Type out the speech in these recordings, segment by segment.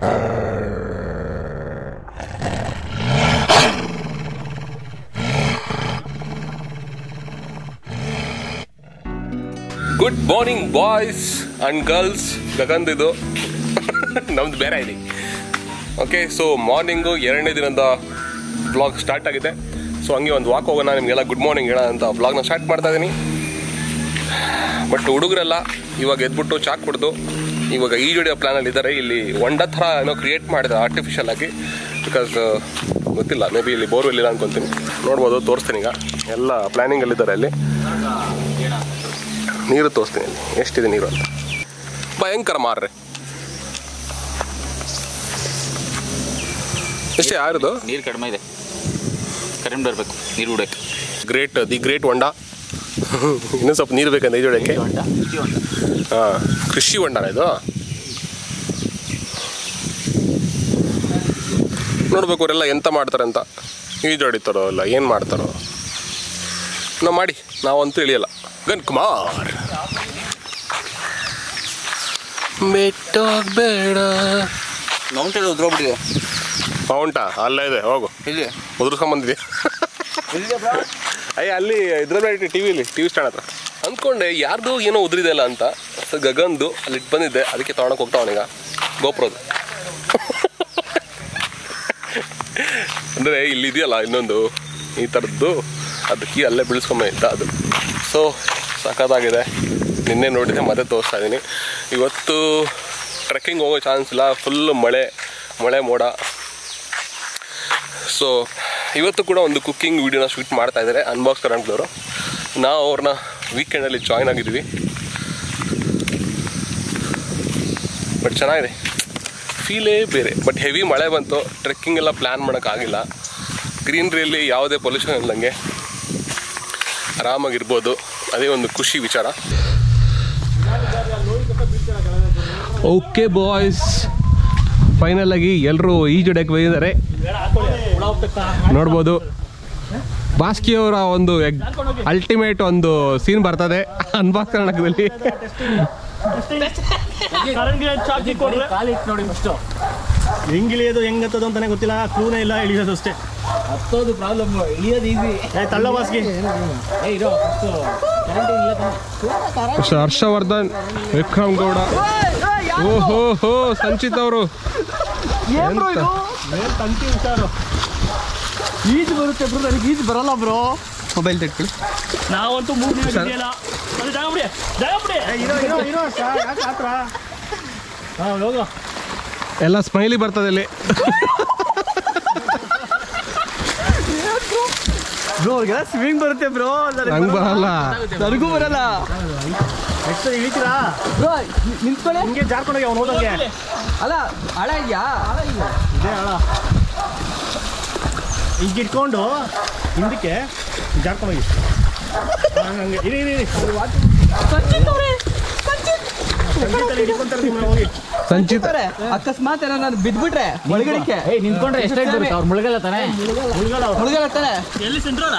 Good morning boys and girls. ಗಗನ್ದಿದು ನಮ್ದು ಬೇರೆ ಇದೆ. ಓಕೆ, ಸೊ ಮಾರ್ನಿಂಗು 2ನೇ ದಿನದ ವ್ಲಾಗ್ ಸ್ಟಾರ್ಟ್ ಆಗಿದೆ. ಸೊ ಹಂಗೆ ಒಂದು ವಾಕ್ ಹೋಗೋಣ, ನಿಮಗೆಲ್ಲ ಗುಡ್ ಮಾರ್ನಿಂಗ್ ಹೇಳೋಣ ಅಂತ ವ್ಲಾಗ್ನ ಸ್ಟಾರ್ಟ್ ಮಾಡ್ತಾ ಇದ್ದೀನಿ. ಬಟ್ ಹುಡುಗರೆಲ್ಲ ಇವಾಗ ಎದ್ಬಿಟ್ಟು ಚಾಕ್ ಕುಡಿದು ಇವಾಗ ಈಜೊಡೆಯೋ ಪ್ಲ್ಯಾನಲ್ಲಿ ಇದ್ದಾರೆ. ಇಲ್ಲಿ ಹೊಂಡ ಥರ ಏನೋ ಕ್ರಿಯೇಟ್ ಮಾಡಿದೆ ಆರ್ಟಿಫಿಷಿಯಲ್ ಆಗಿ. ಬಿಕಾಸ್ ಗೊತ್ತಿಲ್ಲ, ಮೇ ಬಿ ಇಲ್ಲಿ ಬೋರ್ವೆಲ್ ಇಲ್ಲ ಅನ್ಕೊತೀನಿ. ನೋಡ್ಬೋದು, ತೋರಿಸ್ತೀನಿ. ಈಗ ಎಲ್ಲ ಪ್ಲ್ಯಾನಿಂಗಲ್ಲಿದ್ದಾರೆ. ಅಲ್ಲಿ ನೀರು ತೋರಿಸ್ತೀನಿ, ಅಲ್ಲಿ ಎಷ್ಟಿದೆ ನೀರು ಅಂತ. ಭಯಂಕರ ಮಾರ್ರೆ. ಎಷ್ಟೇ ಯಾರದು? ನೀರು ಕಡಿಮೆ ಇದೆ, ಕರೆಂಟ್ ಬರಬೇಕು ನೀರು ಉಡಕ್ಕೆ. ದಿ ಗ್ರೇಟ್ ಹೊಂಡ. ಇನ್ನೂ ಸ್ವಲ್ಪ ನೀರು ಬೇಕಂತ ಈಜೊಡಕ್ಕೆ. ಹಾಂ, ಕೃಷಿ ಹೊಂಡನ ಇದು. ನೋಡ್ಬೇಕು ಅವರೆಲ್ಲ ಎಂತ ಮಾಡ್ತಾರೆ ಅಂತ. ಈಜೊಡಿತಾರೋ ಅಲ್ಲ ಏನು ಮಾಡ್ತಾರೋ ನಾವು ಮಾಡಿ, ನಾವಂತೂ ಇಳಿಯಲ್ಲ. ಗನ್ ಕುಮಾರ್ ಬೇಡ. ಮೌಂಟೇನ್ ಉದ್ರೋಗ್ಬಿಟ್ಟಿದೆ. ಮೌಂಟಾ ಅಲ್ಲೇ ಇದೆ, ಹೋಗು. ಇಲ್ಲಿ ಉದುರ್ಸ್ಕೊಂಬಂದಿದೆ. ಅಯ್ಯ, ಅಲ್ಲಿ ಇದ್ರಲ್ಲಿ ಟಿ ವಿ ಸ್ಟ್ಯಾಂಡ್ ಹತ್ರ ಅಂದ್ಕೊಂಡೆ ಯಾರ್ದು ಏನೋ ಉದುರಿದೆ ಅಲ್ಲ ಅಂತ. ಸೊ ಗಗನ್ದು ಅಲ್ಲಿ ಇಟ್ಟು ಬಂದಿದ್ದೆ, ಅದಕ್ಕೆ ತೊಗೊಳಕ್ಕೆ ಹೋಗ್ತಾವನೀಗ ಗೋಪ್ರದು. ಅಂದರೆ ಇಲ್ಲಿ ಇದೆಯಲ್ಲ ಇನ್ನೊಂದು ಈ ಥರದ್ದು, ಅದಕ್ಕೆ ಅಲ್ಲೇ ಬೀಳಿಸ್ಕೊಂಬ ಅದು. ಸೊ ಸಖತ್ತಾಗಿದೆ. ನಿನ್ನೆ ನೋಡಿದೆ, ಮತ್ತೆ ತೋರಿಸ್ತಾ ಇದ್ದೀನಿ. ಇವತ್ತು ಟ್ರೆಕ್ಕಿಂಗ್ ಹೋಗೋ ಚಾನ್ಸ್ ಇಲ್ಲ, ಫುಲ್ ಮಳೆ ಮೋಡ. ಸೊ ಇವತ್ತು ಕೂಡ ಒಂದು ಕುಕ್ಕಿಂಗ್ ವೀಡಿಯೋನ ಶೂಟ್ ಮಾಡ್ತಾ ಇದ್ದಾರೆ ಅನ್ಬಾಕ್ಸ್ ಕರೆಂಟ್ಲವರು. ನಾವು ಅವ್ರನ್ನ ವೀಕೆಂಡಲ್ಲಿ ಜಾಯ್ನ್ ಆಗಿದ್ದೀವಿ. ಬಟ್ ಚೆನ್ನಾಗಿದೆ, ಫೀಲೇ ಬೇರೆ. ಬಟ್ ಹೆವಿ ಮಳೆ ಬಂತು, ಟ್ರೆಕ್ಕಿಂಗ್ ಎಲ್ಲ ಪ್ಲ್ಯಾನ್ ಮಾಡೋಕ್ಕಾಗಿಲ್ಲ. ಗ್ರೀನ್ರಿಯಲ್ಲಿ ಯಾವುದೇ ಪೊಲ್ಯೂಷನ್ ಇಲ್ಲದಂಗೆ ಆರಾಮಾಗಿರ್ಬೋದು, ಅದೇ ಒಂದು ಖುಷಿ ವಿಚಾರ. ಓಕೆ ಬಾಯ್ಸ್, ಫೈನಲ್ ಆಗಿ ಎಲ್ಲರೂ ಈಜೊಡೆಯಕ್ಕೆ ಬಂದಿದ್ದಾರೆ. ನೋಡ್ಬೋದು, ಬಾಸ್ಕಿಯವರ ಒಂದು ಅಲ್ಟಿಮೇಟ್ ಒಂದು ಸೀನ್ ಬರ್ತದೆ ಅನ್ಬಾಕ್ಸ್ ಕರ್ನಾಟಕದಲ್ಲಿ. ಹೆಂಗಿಳಿಯೋದು ಹೆಂಗತ್ತದು ಅಂತಾನೆ ಗೊತ್ತಿಲ್ಲ, ಕ್ಲೂನೇ ಇಲ್ಲ, ಇಳಿಯೋದು ಅಷ್ಟೇ. ಹತ್ತೋದು ಪ್ರಾಬ್ಲಮ್, ಇಳಿಯೋದು ಈಸಿ. ತಳ್ಳ ಬಾಸ್ಗೆ. ಹರ್ಷವರ್ಧನ್, ವಿಕ್ರಮ್ ಗೌಡ, ಓಹೋ ಸಂಚಿತ್ ಅವರು. ತಂತಿ ಹುಷಾರು. ಈಜು ಬರುತ್ತೆ ಬ್ರೋ, ನನಗೆ ಈಜು ಬರಲ್ಲ ಬ್ರೋ. ಮೊಬೈಲ್ ತೆಟ್ಕೊಳ್ಳಿ. ನಾವಂತೂ 3 ದಿನ ಇದೆಯಲ್ಲ, ಅದು ಜಾಗಬಿಡಿ ಹೋಗೋ. ಎಲ್ಲ ಸ್ಮೈಲಿ ಬರ್ತದೆ ಇಲ್ಲಿ. ಬ್ರೋ ಅವ್ರಿಗೆಲ್ಲ ಸ್ವಿಮ್ಮಿಂಗ್ ಬರುತ್ತೆ ಬ್ರೋ, ನಂಗೆ ಬರಲ್ಲ. ನನಗೂ ಬರಲ್ಲ. ನೆಕ್ಸ್ಟ್ ಇಳಿತೀರಾ ಬ್ರೋ? ನಿಂತ್ಕೊಳ್ಳಿ, ಹಿಂಗೆ ಜಾರ್ಕೊಂಡೋಗಿ ಅವ್ನು ಹೋದಂಗೆ. ಅಲ್ಲ ಹಳ ಇದೆಯಾ? ಇದೇ ಹಳ. ಈಗ ಇಟ್ಕೊಂಡು ಹಿಂದಕ್ಕೆ ಜಾರ್ಕೊಂಡೋಗಿ ಹಂಗೆ ಇರಿ. ಸಂಚಿತ್ ಅಕಸ್ಮಾತ್ ಏನೋ ನಾನು ಬಿದ್ಬಿಟ್ರೆ ಒಳಗಡೆ ನಿಂತ್ಕೊಂಡ್ರೆ ಎಷ್ಟೇ ಬರುತ್ತೆ? ಅವ್ರು ಮುಳುಗಲ್ಲ ತಾನೆ? ಮುಳುಗಲ್ಲ ತಾನೆ? ಎಲ್ಲಿ ಸೆಂಟ್ರಲ್ಲ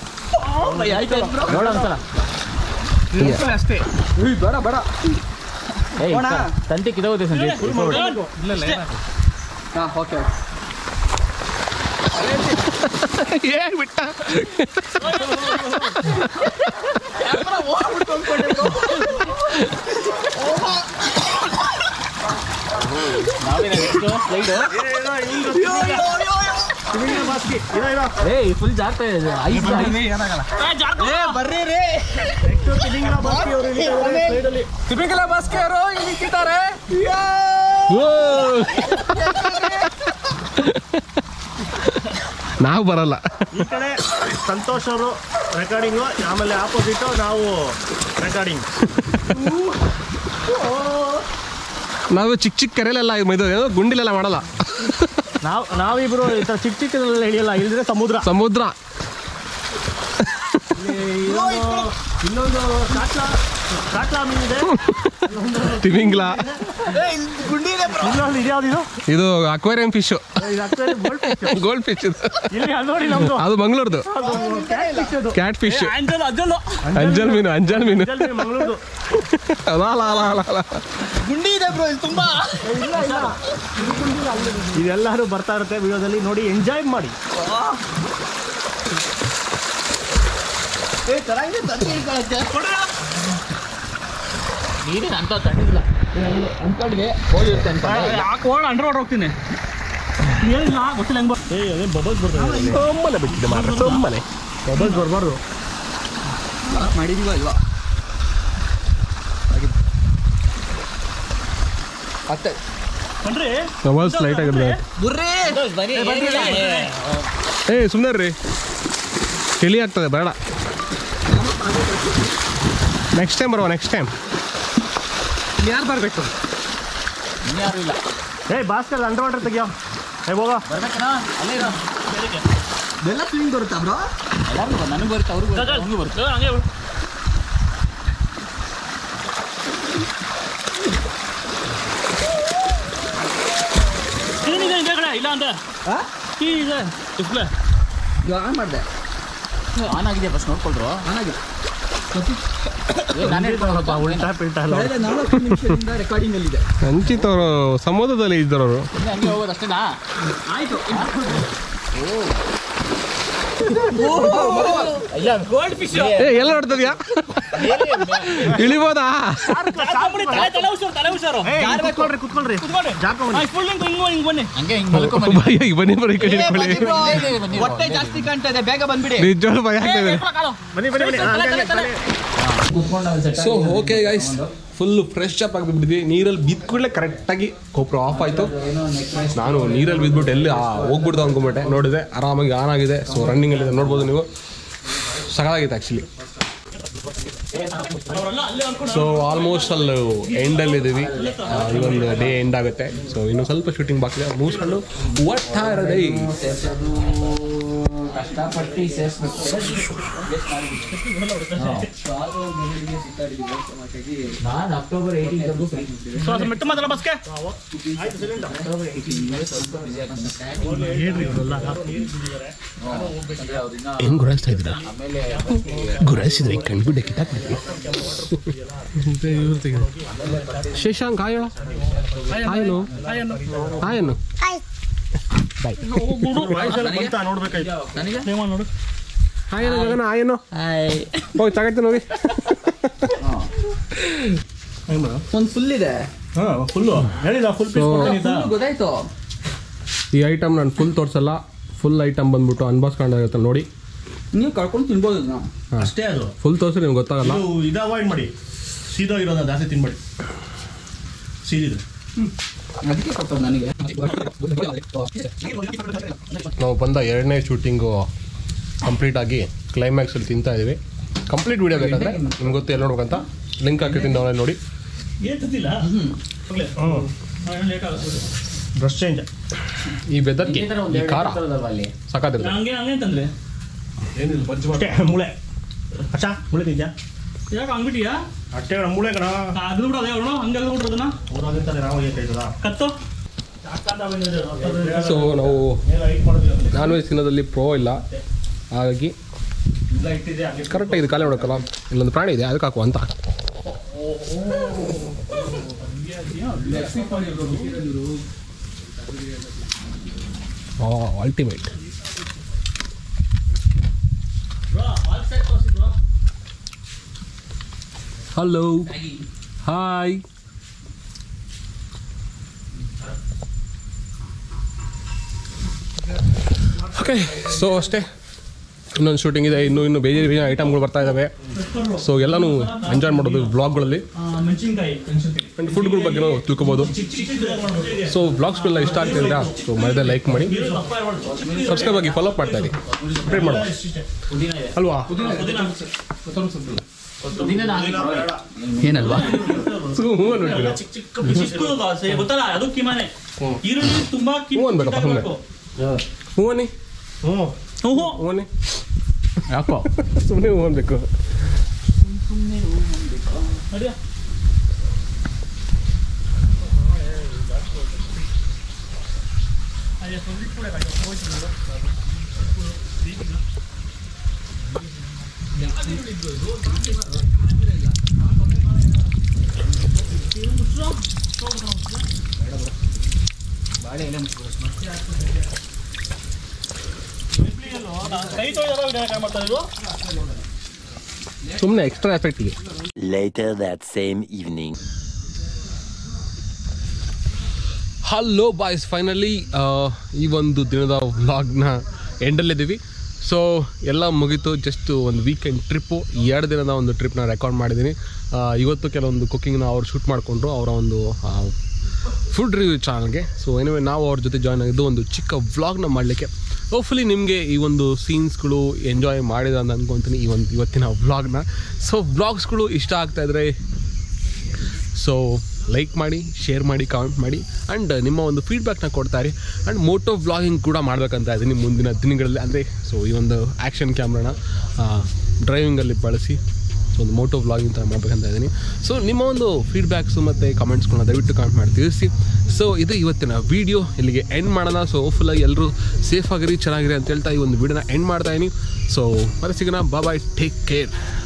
ನೋಡೋಣ ಅಷ್ಟೇ. ಬೇಡ ತಂತಿ ಕಿದೋಗುತ್ತೆ ಸಂಜೆ. ಹಾಂ ಓಕೆ. ಬಿಟ್ಟ ಫುಲ್ ಜಾಗ್ತಾ ಇದೆ. ಬರ್ರಿ ರೀ, ತಿಮಿಂಗಲ ಬಾಸ್ಕಿ ಅವರು ಇಳಿತಿದ್ದಾರೆ. ನಾವು ಬರಲ್ಲ. ಈ ಕಡೆ ಸಂತೋಷ್ ಅವರು ರೆಕಾರ್ಡಿಂಗು, ಆಮೇಲೆ ಆಪೋಸಿಟ್ ನಾವು ರೆಕಾರ್ಡಿಂಗ್. ನಾವು ಚಿಕ್ಕ ಕೆರೆಲೆಲ್ಲ ಇದು ಗುಂಡಿಲೆಲ್ಲ ಮಾಡಲ್ಲ. ನಾವಿಬ್ರು ಈ ಥರ ಚಿಕ್ಕದೆಲ್ಲ ಹಿಡಿಯಲ್ಲ, ಇಲ್ಲದ್ರೆ ಸಮುದ್ರ. ಇನ್ನೊಂದು ಕಾಟ್ಲಾ ಮೀನಿದೆ, ತಿಮಿಂಗ್ಲ, ಇದ್ಯಾವ್ದು ಇದು ಅಕ್ವೇರಿಯಂ ಫಿಶ್, ಗೋಲ್ಡ್ ಫಿಶ್. ಇಲ್ಲಿ ಅಲ್ಲಿ ನೋಡಿ ನಮ್ದು ಅದು ಮಂಗಳೂರ್ದು ಕ್ಯಾಟ್ ಫಿಶ್, ಅಂಜಲ್ ಮೀನು, ಅಂಜಲ್ ಮೀನು. ಮಂಗಳೂರು ಗುಂಡಿ ಇದೆ ಬ್ರೋ ಇಲ್ಲಿ ತುಂಬಾ. ಇದೆಲ್ಲರೂ ಬರ್ತಾ ಇರುತ್ತೆ ವಿಡಿಯೋದಲ್ಲಿ ನೋಡಿ, ಎಂಜಾಯ್ ಮಾಡಿ. ನೀರಿನ ಅಂತ ತಣ್ಣಿಲ್ಲ ಅನ್ಕೊಂಡ್ಗೆ ಹೋಗಿರುತ್ತೆ ಅಂತ ಹಾಕೋಣ ಅಂಡರ್ ವಾಟರ್ ಹೋಗ್ತೀನಿ. ಏನಿಲ್ಲ ಗೊತ್ತಿಲ್ಲ ಹೆಂಗ್ ಅದೇ ಬಬಲ್ಸ್ ಬರ್ತದೆ. ಸೊಮ್ಮನೆ ಬಿಟ್ಟಿದೆ ಮಾತ್ರ, ಸೊಮ್ಮನೆ ಬಬಲ್ಸ್ ಬರಬಾರ್ದು. ಮಾಡಿದೀವ ಅಲ್ವಾ ಮತ್ತೆ ಬನ್ರಿ ಬಬಲ್ಸ್ ಲೈಟ್ ಆಗಿದೆ. ಸುಮ್ಮನೆ ರೀ, ಚಳಿ ಆಗ್ತದೆ, ಬೇಡ. ನೆಕ್ಸ್ಟ್ ಟೈಮ್ ಬರುವ, ನೆಕ್ಸ್ಟ್ ಟೈಮ್. ಯಾರು ಬರಬೇಕು? ಯಾರು ಇಲ್ಲ. ಭಾಸ್ಕರ್ ಅಂಡರ್ ವಾಟರ್ ತೆಗಿಯೋ. ಹೋಗ ಬರ್ಬೇಕಣ್ಣ, ಅಲ್ಲೇ ಇರೋ. ಬೆಲ್ಲ ಸ್ವಿಮ್ಮಿಂಗ್ ಬರುತ್ತಾ ಬ್ರೋ? ಎಲ್ಲರಿಗೂ ನನಗೆ ಬರುತ್ತೆ, ಅವ್ರಿಗೂ ಬರುತ್ತೆ. ಹಂಗೆ ಏನಿದೆ ಇದೆ ಕಡೆ ಇಲ್ಲ ಅಂತ ಕೀ ಇದೆ ಡಿಸ್ಪ್ಲೇ. ಇವಾಗ ಆನ್ ಮಾಡಿದೆ, ಆನ್ ಆಗಿದೆ, ಫಸ್ಟ್ ನೋಡ್ಕೊಳ್ರು. ಆನ್ ಆಗಿದೆ. ಕಳೆದ 4 ನಿಮಿಷದಿಂದ ರೆಕಾರ್ಡಿಂಗ್ ಅಲ್ಲಿದೆ. ಅಂಚಿತ್ ಅವರು ಸಮುದ್ರದಲ್ಲಿ ಇದ್ದವರು. ಹಂಗೆ ಹೋಗೋದು ಅಷ್ಟೇನಾ? ಆಯ್ತು. ಗೋಲ್ಡ್ ಫಿಶ್ ಎಲ್ಲ ನೋಡ್ತದ್ಯಾ? ಇಳಿಬೋದಾ? ಕುತ್ಕೊಳ್ರಿ. ಬನ್ನಿ ಬರೀ ಕಡೆ ಇಟ್ಕೊಳ್ಳಿ. ಹೊಟ್ಟೆ ಜಾಸ್ತಿ ಕಾಣ್ತಾ ಇದೆ, ಬೇಗ ಬಂದ್ಬಿಡಿ. ನಿಜವಾಗ್ಲೂ ಭಯ ಆಗ್ತದೆ. So okay guys, full fresh up ಆಗಿಬಿಟ್ಟಿದ್ವಿ. ನೀರಲ್ಲಿ ಬಿದ್ದ ಕೂಡಲೇ ಕರೆಕ್ಟಾಗಿ ಕೊಪ್ಪರ ಆಫ್ ಆಯಿತು. ನಾನು ನೀರಲ್ಲಿ ಬಿದ್ದುಬಿಟ್ಟು ಎಲ್ಲಿ ಹೋಗ್ಬಿಡ್ತು ಅಂದ್ಕೊಂಬಿಟ್ಟೆ. ನೋಡಿದೆ ಆರಾಮಾಗಿ ಆನ್ ಆಗಿದೆ. ಸೊ ರನ್ನಿಂಗಲ್ಲಿದೆ, ನೋಡ್ಬೋದು ನೀವು. ಸಕಾಲಾಗಿತ್ತು ಆ್ಯಕ್ಚುಲಿ. ಸೊ ಆಲ್ಮೋಸ್ಟ್ ಅಲ್ಲಿ ಎಂಡಲ್ಲಿದ್ದೀವಿ. ಇವೊಂದು ಡೇ ಎಂಡ್ ಆಗುತ್ತೆ. ಸೊ ಇನ್ನೂ ಸ್ವಲ್ಪ ಶೂಟಿಂಗ್ ಬಾಕಿದೆ, ಮುಗಿಸ್ಕೊಂಡು ಓಡ್ತಾ ಇರೋದೇ. ಕಷ್ಟಪಟ್ಟು ಸೇರಿಸ್ಬೇಕು. ನಾನು ಅಕ್ಟೋಬರ್ 18 ಮೆಟ್ಟ ಮಾತ್ರ ಬಸ್ಗೆ ಹೆಂಗ್ ಗುರಾಯಿಸ್ತಾ ಇದ್ದೀರಾ? ಗುರಾಯಿಸಿದ್ರೆ ಕಂಡುಬಿಟ್ಟೆ ಕಿತ್ತಾಕ್ಬಿಡ್ತೀವಿ. ಶಶಾಂಕ್ ಹಾಯ್ ಹಾಯನು ಹಾಯನು ಬಾಯ್. ನೋಡ್ಬೇಕಾಯ್ತು ನೋಡು. ಹಾಯನು ಗಗನ, ಹಾಯನು ಹೋಗಿ ತಗತ್ತೆ ನೋಡಿ. ಒಂದು ಫುಲ್ ಇದೆ. ಫುಲ್ಲು ಹೇಳಿದ ಫುಲ್ ಗೊತ್ತಾಯ್ತು. ಈ ಐಟಮ್ ನಾನು ಫುಲ್ ತೋರಿಸಲ್ಲ. ಫುಲ್ ಐಟಮ್ ಬಂದ್ಬಿಟ್ಟು ಅನ್ಬಾಸ್ಕೊಂಡಾಗುತ್ತೆ ನೋಡಿ. ನೀವು ಕಳ್ಕೊಂಡು ತಿನ್ಬೋದು ಇದನ್ನ. ಅಷ್ಟೇ ಅದು. ಫುಲ್ ತೋರಿಸಿ ನಿಮ್ಗೆ ಗೊತ್ತಾಗಲ್ಲ. ಇದು ಅವಾಯ್ಡ್ ಮಾಡಿ, ಸೀದಾ ಇರೋದನ್ನ ಜಾಸ್ತಿ ತಿನ್ಬೇಡಿ. ಸೀದಿದೆ ಅದಕ್ಕೆ ಕೊಟ್ಟರು ನನಗೆ. ನಾವು ಬಂದ 2ನೇ ಶೂಟಿಂಗು ಕಂಪ್ಲೀಟ್ ಆಗಿ ಕ್ಲೈಮ್ಯಾಕ್ಸಲ್ಲಿ ತಿಂತಾ ಇದ್ದೀವಿ. ಕಂಪ್ಲೀಟ್ ವೀಡಿಯೋ ಬೇಕಾದರೆ ನಿಮ್ಗೆ ಗೊತ್ತು ಎಲ್ಲಿ ನೋಡ್ಬೇಕಂತ ಲಿಂಕ್ ಹಾಕಿರ್ತೀನಿ, ಅವರಲ್ಲಿ ನೋಡಿ. Brush change. ಈ ಬೆದರ್ಗೆ ಈ ಖಾರ ಸಾಕಾದಿಲ್ಲ. ಏನಿಲ್ಲ ಮೂಳೆ ಅಚ್ಚಾ ಮೂಳೆ ತಿಂದ್ಯಾ? ಯಾಕೆ ಹಂಗ್ಬಿಟ್ಟಿಯಾ? ಅಷ್ಟೇ ಕಣ ಮೂಳೆ ಕಣ. ಅದು ಬಿಡು, ಅದೇ ಅವನು ಹಂಗೆ ಬಿಡ್ರದನ್ನ ನಾವು ಏಕಾಯ್ತದ ಕತ್ತು. ಸೊ ನಾವು ನಾನ್ ವೆಜ್ ತಿನ್ನೋದಲ್ಲಿ ಪ್ರೋ ಇಲ್ಲ, ಹಾಗಾಗಿ ಕರೆಕ್ಟಾಗಿ ಇದು ಖಾಲಿ ಮಾಡೋಕ್ಕಲ್ಲ. ಇಲ್ಲೊಂದು ಪ್ರಾಣಿ ಇದೆ, ಅದಕ್ಕೆ ಹಾಕುವ ಅಂತ. Ultimate. Hello hi. Okay, so ಅಷ್ಟೇ. ಇನ್ನೊಂದು ಶೂಟಿಂಗ್ ಇದೆ, ಇನ್ನೂ ಬೇರೆ ಐಟಮ್ಗಳು ಬರ್ತಾ ಇದ್ದಾವೆ. ಸೊ ಎಲ್ಲನೂ ಎಂಜಾಯ್ ಮಾಡೋದು ವ್ಲಾಗ್ಗಳಲ್ಲಿ. ಮೆಣಸಿನ್ಕಾಯಿ ಆ್ಯಂಡ್ ಫುಡ್ಗಳ ಬಗ್ಗೆನೂ ತಿಳ್ಕೊಬೋದು. ಸೊ ವ್ಲಾಗ್ಸ್ಗಳೆಲ್ಲ ಇಷ್ಟ ಆಗ್ತಿದ್ದ ಸೊ ಮಧ್ಯೆ ಲೈಕ್ ಮಾಡಿ, ಸಬ್ಸ್ಕ್ರೈಬ್ ಆಗಿ ಫಾಲೋ ಮಾಡ್ತಾ ಇರಿ, ಸಬ್ಸ್ಕ್ರೈಬ್ ಮಾಡೋ ಅಲ್ವಾ? ಏನಲ್ವಾ? ಗೊತ್ತಲ್ಲ, ಅದು ಕಿಮಾನೆ. ಈರುಳ್ಳಿ ತುಂಬಾ ಹ್ಞೂ ಅನ್ಬೇಕಪ್ಪ, ಸುಮ್ಮನೆ ಹ್ಞೂ ಅನ್ನಿ, ಹ್ಞೂ ಅನ್ನಿ, ಯಾಕೋ ಸುಮ್ಮನೆ ಹ್ಞೂ ಅನ್ಬೇಕು. ನಡಿಯಾ ಕೈ ತೊಳೆದ ಮಾಡ್ತಾ ಇದ್ರು ಸುಮ್ಮನೆ ಎಕ್ಸ್ಟ್ರಾ ಎಫೆಕ್ಟಿಗೆ. Later that same evening. Hello boys, finally ಈ ಒಂದು ದಿನದ ವ್ಲಾಗ್ನ ಎಂಡಲ್ಲಿದ್ದೀವಿ. ಸೊ ಎಲ್ಲ ಮುಗೀತು. ಜಸ್ಟ್ ಒಂದು ವೀಕೆಂಡ್ ಟ್ರಿಪ್ಪು, 2 ದಿನದ ಒಂದು ಟ್ರಿಪ್ನ ರೆಕಾರ್ಡ್ ಮಾಡಿದ್ದೀನಿ. ಇವತ್ತು ಕೆಲವೊಂದು ಕುಕ್ಕಿಂಗ್ನ ಅವ್ರು ಶೂಟ್ ಮಾಡಿಕೊಂಡ್ರು ಅವರ ಒಂದು ಫುಡ್ ರಿವ್ಯೂ ಚಾನಲ್ಗೆ. ಸೊ ಏನಿವೆ ನಾವು ಅವ್ರ ಜೊತೆ ಜಾಯ್ನ್ ಆಗಿದ್ದು ಒಂದು ಚಿಕ್ಕ ವ್ಲಾಗ್ನ ಮಾಡಲಿಕ್ಕೆ. ಹೋಪ್ಫುಲಿ ನಿಮಗೆ ಈ ಒಂದು ಸೀನ್ಸ್ಗಳು ಎಂಜಾಯ್ ಮಾಡಿದ ಅಂತ ಅಂದ್ಕೊತೀನಿ ಇವತ್ತಿನ ವ್ಲಾಗ್ನ. ಸೊ ವ್ಲಾಗ್ಸ್ಗಳು ಇಷ್ಟ ಆಗ್ತಾಯಿದ್ರೆ ಸೊ ಲೈಕ್ ಮಾಡಿ, ಶೇರ್ ಮಾಡಿ, ಕಾಮೆಂಟ್ ಮಾಡಿ ಆ್ಯಂಡ್ ನಿಮ್ಮ ಒಂದು ಫೀಡ್ಬ್ಯಾಕ್ನ ಕೊಡ್ತಾರೆ. ಆ್ಯಂಡ್ ಮೋಟೋ ವ್ಲಾಗಿಂಗ್ ಕೂಡ ಮಾಡಬೇಕಂತ ಇದ್ದೀನಿ ಮುಂದಿನ ದಿನಗಳಲ್ಲಿ. ಅಂದರೆ ಸೊ ಈ ಒಂದು ಆ್ಯಕ್ಷನ್ ಕ್ಯಾಮ್ರಾನ ಡ್ರೈವಿಂಗಲ್ಲಿ ಬಳಸಿ ಸೊ ಒಂದು ಮೋಟೋ ವ್ಲಾಗಿಂಗ್ ಥರ ಮಾಡಬೇಕಂತ ಇದ್ದೀನಿ. ಸೊ ನಿಮ್ಮ ಒಂದು ಫೀಡ್ಬ್ಯಾಕ್ಸು ಮತ್ತು ಕಮೆಂಟ್ಸ್ಗಳನ್ನ ದಯವಿಟ್ಟು ಕಾಮೆಂಟ್ ಮಾಡಿ ತಿಳಿಸಿ. ಸೊ ಇದು ಇವತ್ತಿನ ವೀಡಿಯೋ, ಇಲ್ಲಿಗೆ ಎಂಡ್ ಮಾಡೋಣ. ಸೊ ಹೋಪ್ಫುಲ್ಲಾಗಿ ಎಲ್ಲರೂ ಸೇಫಾಗಿರಿ, ಚೆನ್ನಾಗಿರಿ ಅಂತ ಹೇಳ್ತಾ ಈ ಒಂದು ವೀಡಿಯೋನ ಎಂಡ್ ಮಾಡ್ತಾಯಿದ್ದೀನಿ. ಸೊ ಮತ್ತೆ ಸಿಗೋಣ, ಬಾಯ್, ಟೇಕ್ ಕೇರ್.